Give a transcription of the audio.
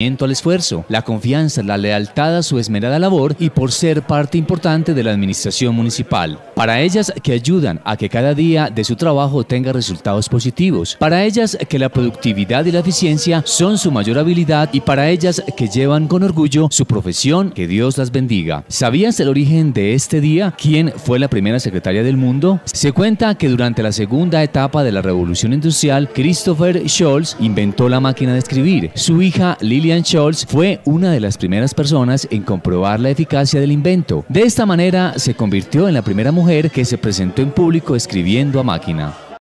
al esfuerzo, la confianza, la lealtad a su esmerada labor y por ser parte importante de la administración municipal. Para ellas que ayudan a que cada día de su trabajo tenga resultados positivos. Para ellas que la productividad y la eficiencia son su mayor habilidad y para ellas que llevan con orgullo su profesión, que Dios las bendiga. ¿Sabías el origen de este día? ¿Quién fue la primera secretaria del mundo? Se cuenta que durante la segunda etapa de la Revolución Industrial, Christopher Scholz inventó la máquina de escribir. Su hija Lillian Scholz fue una de las primeras personas en comprobar la eficacia del invento. De esta manera se convirtió en la primera mujer que se presentó en público escribiendo a máquina.